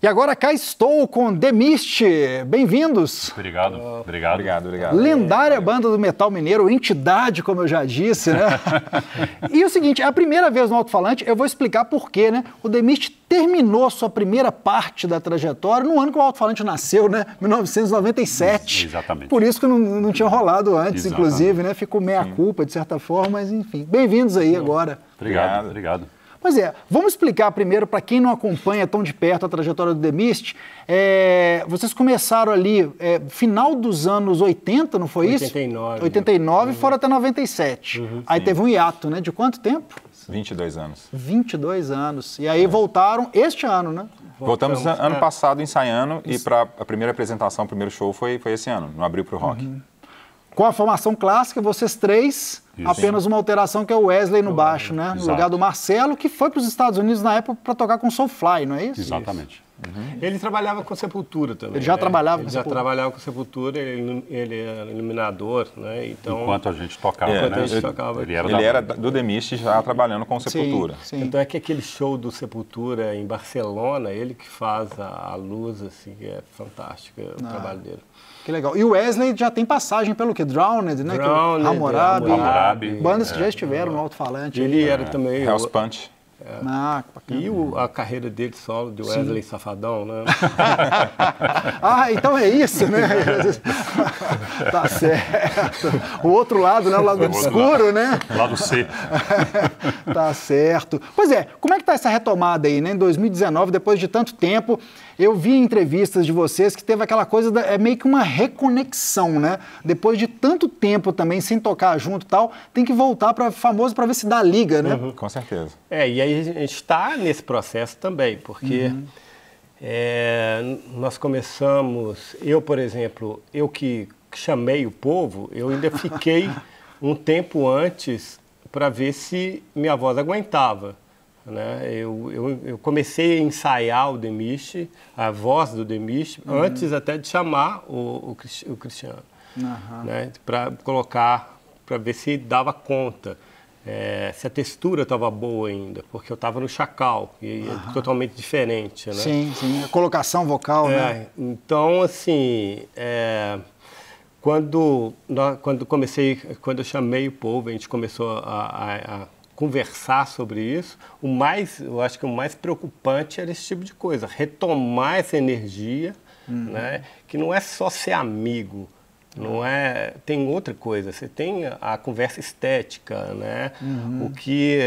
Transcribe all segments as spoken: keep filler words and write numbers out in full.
E agora cá estou com The Mist. Bem-vindos. Obrigado, obrigado. Obrigado, obrigado. Lendária banda do metal mineiro, entidade, como eu já disse, né? E o seguinte, é a primeira vez no Alto-Falante, eu vou explicar por quê, né? O The Mist terminou sua primeira parte da trajetória no ano que o Alto-Falante nasceu, né? mil novecentos e noventa e sete. Exatamente. Por isso que não, não tinha rolado antes, Exatamente. inclusive, né? Ficou meia-culpa, de certa forma, mas enfim. Bem-vindos aí agora. Obrigado, obrigado. Pois é, vamos explicar primeiro para quem não acompanha tão de perto a trajetória do The Mist. É, vocês começaram ali, é, final dos anos oitenta, não foi oitenta e nove. isso? oitenta e nove. Uhum. Foram até noventa e sete. Uhum, aí sim. teve um hiato, né? De quanto tempo? vinte e dois anos. vinte e dois anos. E aí é. voltaram este ano, né? Voltamos, Voltamos ano é. passado ensaiando e para a primeira apresentação, o primeiro show foi, foi esse ano, no Abril para o Rock. Uhum. Com a formação clássica, vocês três, isso. Apenas uma alteração que é o Wesley no baixo, né? No Exato. lugar do Marcelo, que foi para os Estados Unidos na época para tocar com Soulfly, não é isso? Exatamente. Uhum. Ele trabalhava com Sepultura também. Ele já né? trabalhava ele com já Sepultura. trabalhava com Sepultura, ele, ele era iluminador, né? Então, enquanto a gente tocava, é, enquanto né? a gente tocava. Ele era, Ele da... era do The Mist já trabalhando com Sepultura. Sim, sim. Então é que aquele show do Sepultura em Barcelona, ele que faz a, a luz, assim, é fantástico o Ah. trabalho dele. Que legal. E o Wesley já tem passagem pelo que? Drowned, né? Drowned, que o Hammurabi, Hammurabi, bandas é, que já estiveram no alto-falante. Ele aí. era também... Hell's o- Punch. Ah, que bacana. E o, a carreira dele solo, de Wesley Safadão, né? Ah, então é isso, né? Tá certo. O outro lado, né? O lado O outro obscuro, lado. né? Lado C. Tá certo. Pois é, como é que tá essa retomada aí, né? Em dois mil e dezenove, depois de tanto tempo, eu vi em entrevistas de vocês que teve aquela coisa, da, é meio que uma reconexão, né? Depois de tanto tempo também sem tocar junto e tal, tem que voltar para famoso para ver se dá liga, né? Uhum. Com certeza. É, e aí a gente está nesse processo também, porque Uhum. é, nós começamos, eu, por exemplo, eu que chamei o povo, eu ainda fiquei um tempo antes para ver se minha voz aguentava. Né? Eu, eu, eu comecei a ensaiar o The Mist, a voz do The Mist, uhum. antes até de chamar o, o, o Cristiano, Uhum. né? Para colocar, para ver se dava conta. É, se a textura estava boa ainda, porque eu estava no Chacal, e Uhum. é totalmente diferente, né? Sim, sim. A colocação vocal, É, né? então, assim, é, quando, nós- quando comecei, quando eu chamei o povo, a gente começou a, a, a conversar sobre isso, o mais, eu acho que o mais preocupante era esse tipo de coisa, retomar essa energia, Uhum. né? Que não é só ser amigo, não é, tem outra coisa, você tem a, a conversa estética, né? Uhum. O que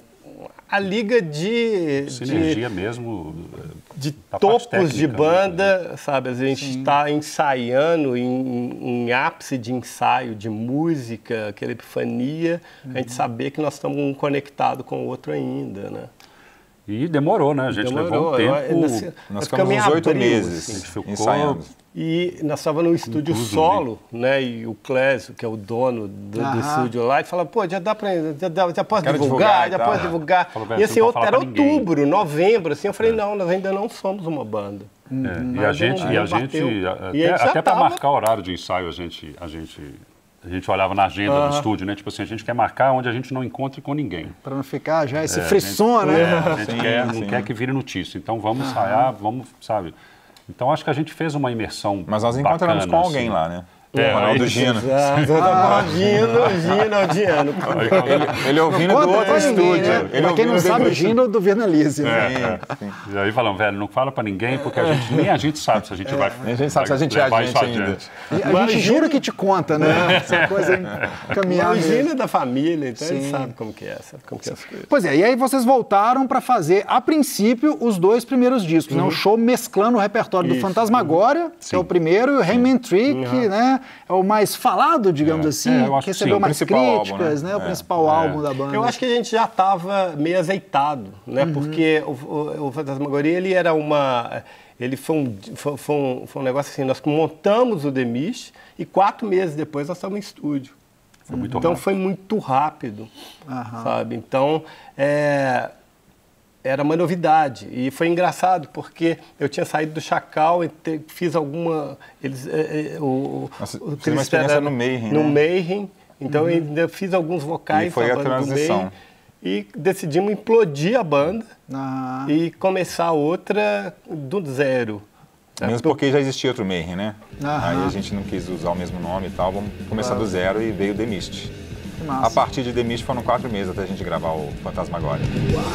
a liga de Sinergia mesmo. de da parte topos técnica, de né? banda, sabe? A gente está ensaiando em, em ápice de ensaio de música, aquela epifania, Uhum. a gente saber que nós estamos um conectado com o outro ainda, né? E demorou, né? A gente levou um Eu- tempo. eu- nós- Nós nós ficamos em uns oito abril, meses assim. ficou- ensaiando. E nós estávamos no estúdio tudo, solo, né? E o Clésio, que é o dono do, do Aham. estúdio lá, ele fala, pô, já dá para, já, dá- já posso Quero divulgar, divulgar e já tal. posso divulgar. Falou, velho, E você assim, não outro- pode era falar pra ninguém. outubro, novembro, assim, eu falei, não, nós ainda não somos uma banda. É, e a Mas gente, não- e a não gente bateu. até, E a gente já até para tava- marcar o horário de ensaio, a gente, a gente, a gente olhava na agenda Ah. do estúdio, né? Tipo assim, a gente quer marcar onde a gente não encontre com ninguém. Para não ficar já esse É, frisson, a gente, né? é, a gente Sim, quer, não sim. quer que vire notícia. Então vamos ensaiar, vamos, sabe? Então acho que a gente fez uma imersão Mas nós encontramos bacana, com alguém assim. lá, né? É, o Ronaldo aí- Gino. Exato, ah. Gino, Gino, Gino. Ele, ele ouvindo Conta do outro pra ninguém, estúdio. né? Ele Pra quem não ouvindo sabe, do- o Gino do Vernalise, né? Sim, sim. E aí falamos, velho, não fala pra ninguém, porque a gente, nem a gente sabe se a gente vai. Nem a gente sabe se a gente é levar a gente isso ainda. adiante. E a gente Imagina- jura que te conta, né? Essa coisa caminhar O Gino mesmo. é da família, então ele Sim. sabe como que é, sabe como que é as coisas. Pois é, e aí vocês voltaram para fazer, a princípio, os dois primeiros discos, né? Um show mesclando o repertório do Isso. Fantasmagória, que é o primeiro, e o Hangman Tree, que né, é o mais falado, digamos assim, É, eu acho que que recebeu sim. mais O principal álbum, críticas, né? né? O É. principal álbum da banda. Eu acho que a gente já estava meio azeitado, né? Uhum. Porque o, o, o Fantasmagoria, ele era uma... Ele foi um, foi, foi um, foi um negócio assim, nós montamos o The Mist e quatro meses depois nós estávamos em estúdio. Foi muito Então rápido. foi muito rápido, Aham. sabe? Então, é, era uma novidade. E foi engraçado, porque eu tinha saído do Chacal e te- fiz alguma... Eles, é, é, o, Nossa, o você fez uma Cristiano experiência era no Mayhem, No né? Mayhem. Então, eu ainda fiz alguns vocais E foi na a banda do transição. Mayhem. e decidimos implodir a banda Ah. e começar outra do zero. Mesmo porque já existia outro Mayhem, né? Aham. Aí a gente não quis usar o mesmo nome e tal, vamos começar do zero e veio The Mist. Que massa. A partir de The Mist foram quatro meses até a gente gravar o Fantasmagoria.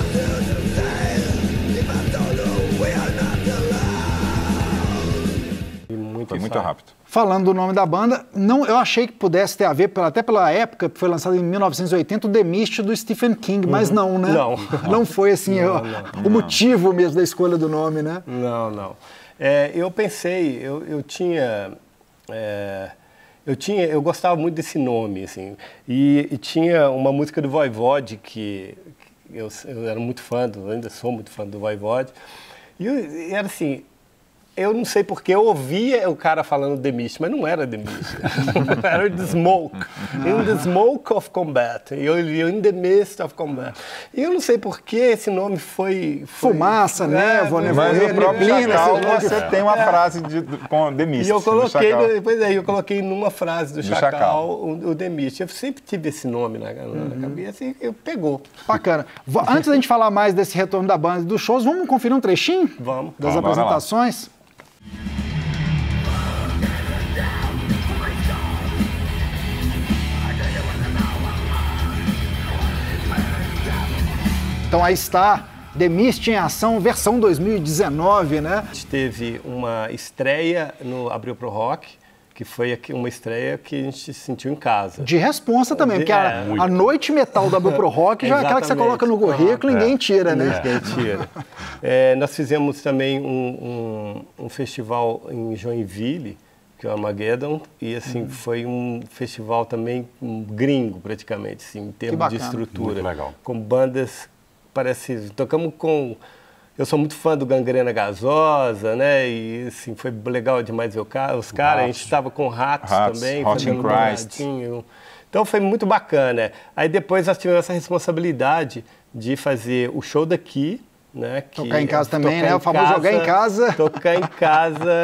E muito Foi muito ensaio. rápido. Falando do nome da banda, não, eu achei que pudesse ter a ver, pela- até pela época, que foi lançado em mil novecentos e oitenta, o The Mist do Stephen King, mas não, né? Não. Não foi assim Não, o, não. o motivo mesmo da escolha do nome, né? Não, não. É, eu pensei, eu, eu tinha... é, eu tinha, eu gostava muito desse nome, assim, e, e tinha uma música do Voivode que, que eu, eu era muito fã, do, ainda sou muito fã do Voivode, e, eu- e era assim, eu não sei porque eu ouvia o cara falando The Mist, mas não era The Mist, era The Smoke, In the Smoke of Combat, e eu li In the Mist of Combat, e eu não sei porque esse nome foi... foi Fumaça, névoa, foi- né? Mas Nevoeiro, no próprio neblina, Chacal seja lá o que você for. tem uma frase de, com The Mist. E eu no coloquei, Chacal. no- pois é, eu coloquei numa frase do, Do Chacal, Chacal. o, o The Mist. Eu sempre tive esse nome na, na Uhum. cabeça e eu pegou. Bacana. V- Antes da gente falar mais desse retorno da banda e dos shows, vamos conferir um trechinho Vamos. das Vamos, bora lá. apresentações? Então aí está, The Mist em ação, versão dois mil e dezenove, né? A gente teve uma estreia no Abril Pro Rock, que foi aqui uma estreia que a gente se sentiu em casa. De responsa também, porque a, É, a noite metal da Abril Pro Rock já é aquela que você Exatamente. coloca no currículo e ninguém tira, né? Ninguém tira. É, nós fizemos também um, um, um festival em Joinville, que é o Armageddon, e assim, foi um festival também um gringo, praticamente, assim, em termos de bacana. estrutura. Muito legal. Com bandas, parece, tocamos com... Eu sou muito fã do Gangrena Gasosa, né? E assim, foi legal demais ver o ca- os caras. A gente estava com Ratos, Ratos, também, Hot fazendo in Christ. namoradinho. Então foi muito bacana. Aí depois nós tivemos essa responsabilidade de fazer o show daqui, né? Que, Tocar em casa também, tocar né? em O famoso jogar em casa. Tocar em casa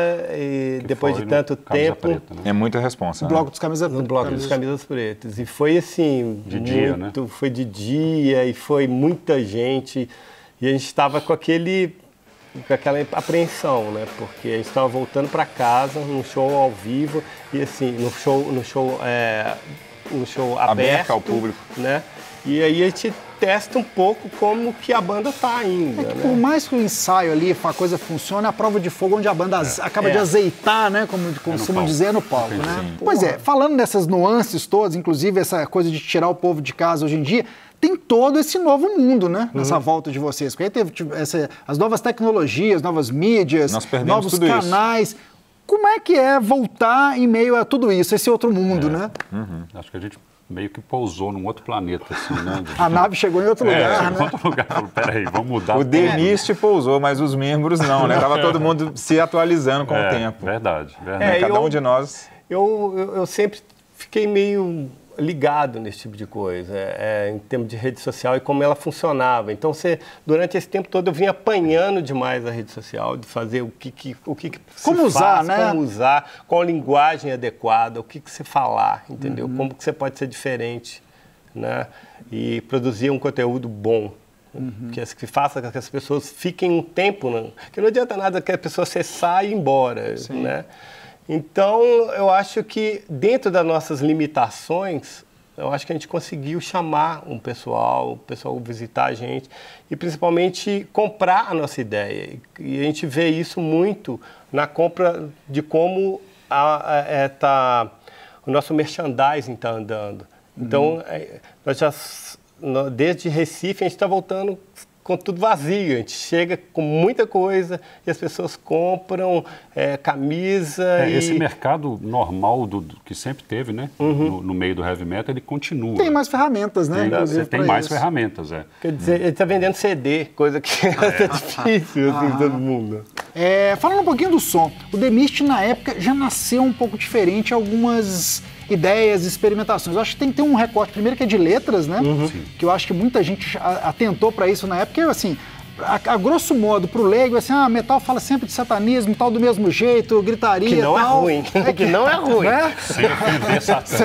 e Que depois foi de no tanto Camisa tempo. Preta, né? É muita responsa. O né? bloco dos camisas No bloco dos camisas pretas. E foi assim. De dia, muito, Foi de dia e foi muita gente. E a gente estava com aquele. Com aquela apreensão, né? Porque a gente estava voltando para casa num show ao vivo e assim, no show, no show, é, no show aberto, Aberto ao público. né? E aí a gente testa um pouco como que a banda tá ainda, Por né? mais que o ensaio ali, a coisa funcione, a prova de fogo onde a banda az- acaba É. de azeitar, né? Como costumam palco. dizer, é no palco, Sim, né? sim. Pois é, falando dessas nuances todas, inclusive essa coisa de tirar o povo de casa hoje em dia, tem todo esse novo mundo, né? Nessa Uhum. volta de vocês. Porque aí teve tipo, essa- as novas tecnologias, novas mídias, Nós perdemos novos tudo isso. canais. Como é que é voltar em meio a tudo isso, esse outro mundo, né? Acho que a gente meio que pousou num outro planeta, assim, né? A nave chegou em outro É, lugar, chegou né? em outro lugar. Falou, peraí, vamos mudar. O tudo. The Mist pousou, mas os membros não, né? Tava todo mundo se atualizando com É, o tempo. Verdade, verdade. Né? É, Cada eu- um de nós. Eu, eu, eu sempre fiquei meio ligado nesse tipo de coisa, é, em termos de rede social e como ela funcionava. Então, você, durante esse tempo todo, eu vinha apanhando demais a rede social, de fazer o que, que, o que, que se Como usar, faz, né? como usar, qual a linguagem adequada, o que, que você falar, entendeu? Uhum. Como que você pode ser diferente, né? E produzir um conteúdo bom. Uhum. Que, as- que faça com que as pessoas fiquem um tempo, né? Que não adianta nada que a pessoa cessar e ir embora, né? Então, eu acho que dentro das nossas limitações, eu acho que a gente conseguiu chamar um pessoal, o pessoal visitar a gente e principalmente comprar a nossa ideia. E a gente vê isso muito na compra de como a, a, é, tá, o nosso merchandising está andando. Então, é, nós já, nó- desde Recife, a gente está voltando com tudo vazio. A gente chega com muita coisa e as pessoas compram é, camisa. É, e... esse mercado normal do, do que sempre teve, né? No, no meio do heavy metal, ele continua. Tem mais ferramentas, né? Tem, inclusive, você tem pra mais isso. ferramentas, é. Quer dizer, ele está vendendo C D, coisa que é difícil, assim, todo mundo. É, falando um pouquinho do som, o The Mist na época já nasceu um pouco diferente, algumas ideias, experimentações. Eu acho que tem que ter um recorte primeiro que é de letras, né? Que eu acho que muita gente a- atentou para isso na época, e assim, a, a grosso modo, pro leigo, assim, ah, metal fala sempre de satanismo, tal do mesmo jeito, gritaria Que não tal. é ruim, é que não é ruim. Né? Sem ofender Satã.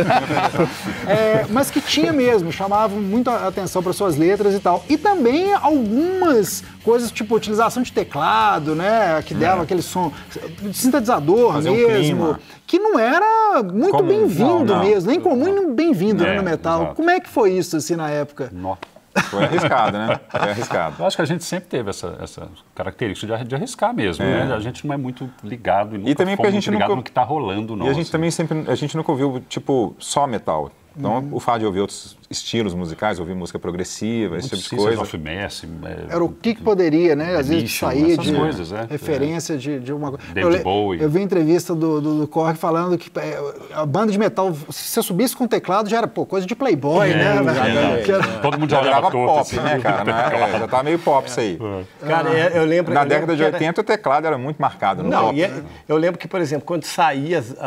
É, mas que tinha mesmo, chamavam muito a atenção para suas letras e tal. E também algumas coisas, tipo utilização de teclado, né? Que dava é. aquele som, sintetizador Fazer mesmo, um que não era muito bem-vindo mesmo, nem comum e nem bem-vindo é, né, no metal. Exato. Como é que foi isso, assim, na época? Nossa. Foi arriscado, né? Foi arriscado. Eu acho que a gente sempre teve essa, essa característica de, de arriscar mesmo, é. né? A gente não é muito ligado e nunca e também porque a gente ligado nunca... no que está rolando, não. E a gente assim. também sempre... A gente nunca ouviu, tipo, só metal. Então, hum. o fato de ouvir outros estilos musicais, ouvir música progressiva, esse tipo de coisa. Of Mass, é, Era o que, que poderia, né? Às vezes saía de coisas, é. referência de, de uma coisa. David eu, Bowie. Eu vi entrevista do, do, do Korg falando que a banda de metal, se você subisse com teclado, já era pô, coisa de playboy, é, né? É, que era... Todo mundo já olhava pop, assim, né, cara? Né? É, já tava meio pop isso aí. É. Cara, eu lembro... Na eu década lembro de oitenta, era... o teclado era muito marcado no Não, pop. E é, eu lembro que, por exemplo, quando saía, a,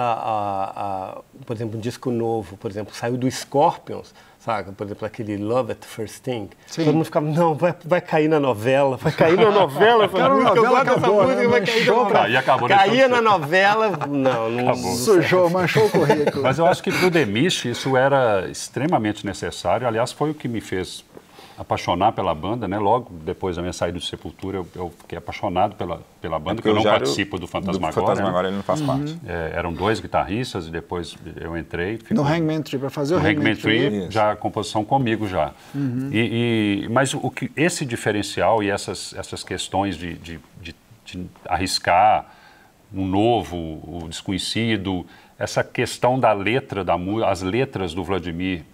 a, a, por exemplo, um disco novo, por exemplo, saiu do Scorpions, sabe? Por exemplo, aquele Love at First Thing. Sim. Todo mundo ficava, não, vai, vai cair na novela, vai cair na novela. Essa Cara, música, novela eu gosto acabou, dessa música, né? vai cair na novela. E acabou Caía na novela, não, não... Acabou. Sujou, manchou o currículo. Mas eu acho que para o The Mist isso era extremamente necessário. Aliás, foi o que me fez apaixonar pela banda, né? Logo depois da minha saída do Sepultura, eu, eu fiquei apaixonado pela, pela banda, é porque eu não participo do Fantasmagória. Do Fantasmagória, né? ele não faz parte. É, eram dois guitarristas e depois eu entrei. Ficou... No Hangman Tree, para fazer o no Hangman, Hangman Tree. Tree já a composição comigo já. Uhum. E, e, mas o que, esse diferencial e essas, essas questões de, de, de, de arriscar um novo, o desconhecido, essa questão da letra, da, as letras do Vladimir,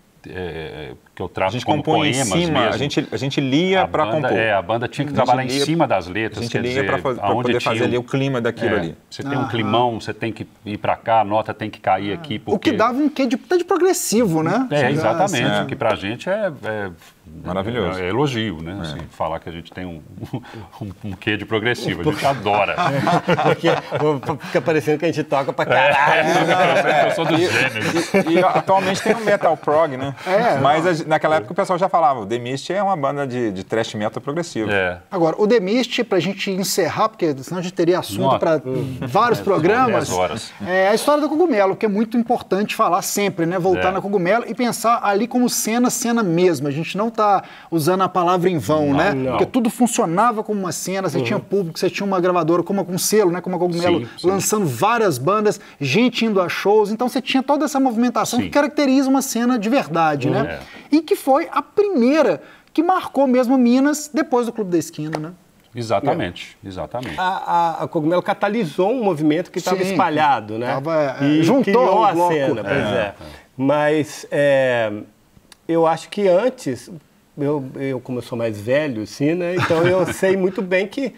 É, que eu trato como poemas em cima, mesmo. A gente, a gente lia para compor. É, a banda tinha que trabalhar lia, em cima das letras. A gente quer lia para poder fazer ali o clima daquilo é, ali. Você tem ah, um climão, você tem que ir para cá, a nota tem que cair aqui. Porque... O que dava um quê de, de progressivo, né? É, exatamente. É. Que pra gente é... é maravilhoso. É, é elogio, né? É. Assim, falar que a gente tem um, um, um quê de progressivo. A gente adora. Porque fica parecendo que a gente toca pra caralho. É, eu sou do gênero. E, e atualmente tem um metal prog, né? É, mas a, naquela época o pessoal já falava, o The Mist é uma banda de, de thrash metal progressivo. É. Agora, o The Mist, pra gente encerrar, porque senão a gente teria assunto para vários é, programas, horas. É a história do Cogumelo, que é muito importante falar sempre, né? Voltar é. na Cogumelo e pensar ali como cena, cena mesmo. A gente não tá usando a palavra em vão, não, né? Não. Porque tudo funcionava como uma cena, você uhum. tinha público, você tinha uma gravadora como com um selo, né? Como a Cogumelo, sim, sim. lançando várias bandas, gente indo a shows, então você tinha toda essa movimentação sim. que caracteriza uma cena de verdade, uhum. né? É. E que foi a primeira que marcou mesmo Minas depois do Clube da Esquina, né? Exatamente, é. exatamente. A, a, a Cogumelo catalisou um movimento que estava espalhado, né? Tava, é, e juntou criou a bloco. cena, pois é. é. é. Mas é, eu acho que antes... Eu, eu, como eu sou mais velho, assim, né? Então eu sei muito bem que,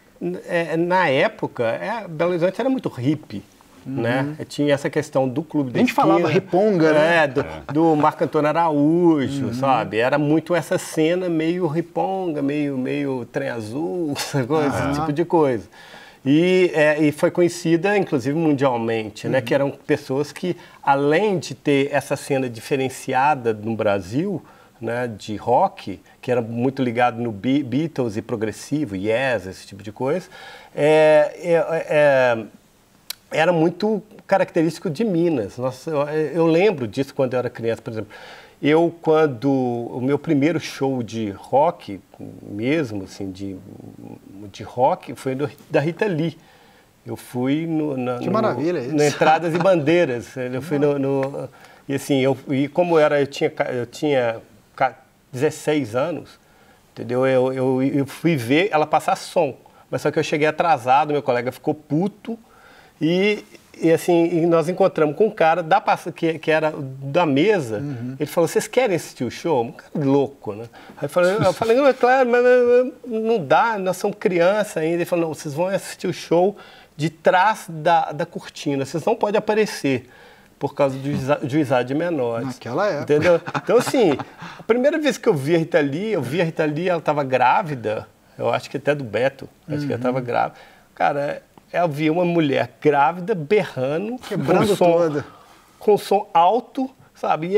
é, na época, é, Belo Horizonte era muito hippie, uhum. né? Tinha essa questão do Clube da Esquina. A gente falava riponga, né? É, do, do Marco Antônio Araújo, uhum. sabe? Era muito essa cena meio riponga, meio, meio trem azul, coisa, ah. esse tipo de coisa. E, é, e foi conhecida, inclusive, mundialmente, uhum. né? Que eram pessoas que, além de ter essa cena diferenciada no Brasil... Né, de rock, que era muito ligado no Be- Beatles e progressivo, Yes, esse tipo de coisa, é, é, é, era muito característico de Minas. Nossa, eu, eu lembro disso quando eu era criança, por exemplo. Eu, quando o meu primeiro show de rock, mesmo, assim, de, de rock, foi do, da Rita Lee. Eu fui no, na, que no, maravilha isso. no Entradas e Bandeiras. Eu fui no, no e assim, eu, e como eu era, eu tinha, eu tinha dezesseis anos, entendeu? Eu, eu, eu fui ver ela passar som, mas só que eu cheguei atrasado, meu colega ficou puto e, e assim, e nós encontramos com um cara da, que, que era da mesa, uhum. ele falou, vocês querem assistir o show? Um cara louco, né? Aí eu falei, eu falei não, é claro, mas não dá, nós somos criança ainda. Ele falou, não, vocês vão assistir o show de trás da, da cortina, vocês não podem aparecer. Por causa do juizado de menores. Naquela época. Entendeu? Então, assim, a primeira vez que eu vi a Rita Lee, eu vi a Rita Lee, ela estava grávida, eu acho que até do Beto, acho uhum. que ela estava grávida. Cara, eu vi uma mulher grávida, berrando, quebrando com som, toda. com som alto, sabe? E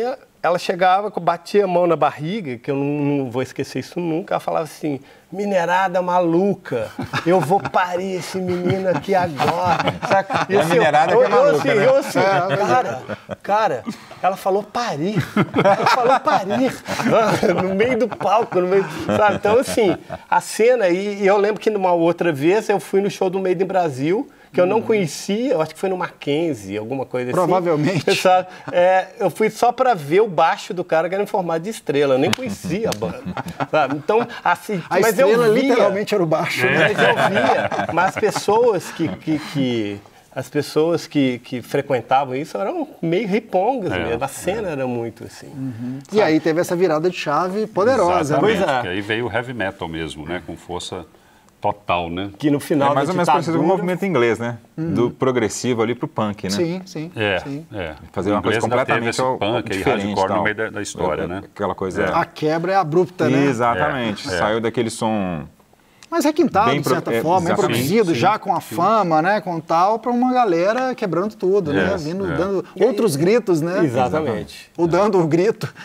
ela chegava, batia a mão na barriga, que eu não, não vou esquecer isso nunca, ela falava assim, minerada maluca, eu vou parir esse menino aqui agora. Saca? E, É a assim, minerada eu, que é eu, maluca, assim, né? eu assim, cara, cara, ela falou parir, ela falou parir, no meio do palco, no meio, sabe? Então, assim, a cena, e, e eu lembro que numa outra vez eu fui no show do Made in Brasil, que eu não conhecia, eu acho que foi no Mackenzie, alguma coisa assim. Provavelmente. Sabe? É, eu fui só para ver o baixo do cara, que era em formato de estrela, eu nem conhecia a banda. Sabe? Então, assim, A mas estrela eu via, literalmente era o baixo. né? mas eu via, mas as pessoas que, que, que as pessoas que, que frequentavam isso eram meio ripongas É, mesmo, a cena era muito assim. E aí teve essa virada de chave poderosa. Exatamente, Pois é. que aí veio o heavy metal mesmo, né? Com força total, né? Que no final É mais da ou menos parecido com o ditadura- movimento inglês, né? Do progressivo ali pro punk, né? Sim, sim. É, sim. é. Fazer O uma coisa inglês ainda teve completamente esse ao- punk e diferente hardcore tal. no meio da, da história, É, né? Aquela coisa... A quebra é abrupta, né? Exatamente. É, é. Saiu daquele som... Mas requintado, Bem de certa pro- é, forma, bem exatamente, produzido, sim, já com a fama, né? Com tal, para uma galera quebrando tudo, né? É, Vindo, é. dando outros gritos, né? Exatamente. Ou dando o grito.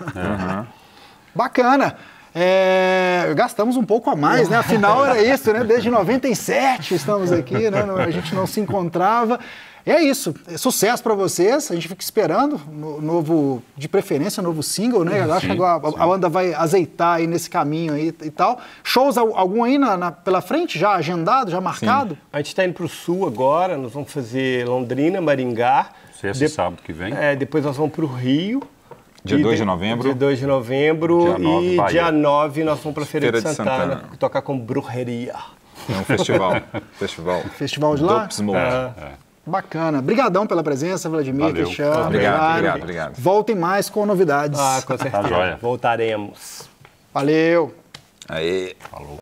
Bacana. É, gastamos um pouco a mais, né? Afinal era isso, né? Desde noventa e sete estamos aqui, né? Não- A gente não se encontrava. E é isso. Sucesso para vocês. A gente fica esperando no novo, de preferência, novo single, né? Eu acho que Sim, agora a, a banda vai azeitar aí nesse caminho aí e tal. Shows al- algum aí na, na- pela frente, já agendado, já marcado? A gente está indo para o sul agora, nós vamos fazer Londrina, Maringá. Sexta e De- sábado que vem. É, depois nós vamos para o Rio. Dia E dois de de- novembro. Dia dois de novembro. Dia nove, e Bahia. dia nove nós vamos para Feira, Feira de de Santana, Santana. tocar com Brujeria. É um festival. Festival. Festival de lá? Dope Smoke. Bacana. Obrigadão pela presença, Vladimir, Valeu. Cristiano. Obrigado, Mário. obrigado, obrigado. Voltem mais com novidades. Ah, com certeza. joia. Voltaremos. Valeu. Aí. Falou.